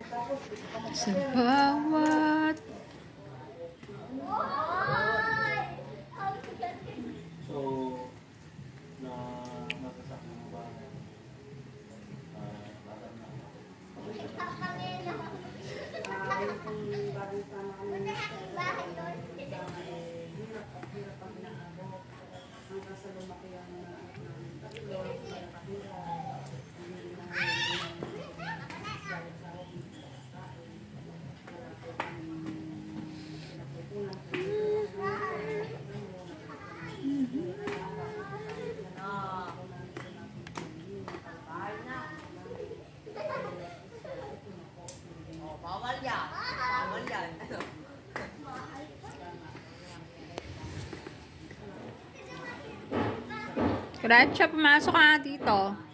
Sa bawat So, na masasakit mo ba? Parang na. Yung kung bagong sama kami hirap ang inaabot hanggang sa lumaki ang mga anak namin. Tatlo, nakahirap. Hindi na bawal yan. Bawal yan. Kuratsa, pumasok ka nga dito.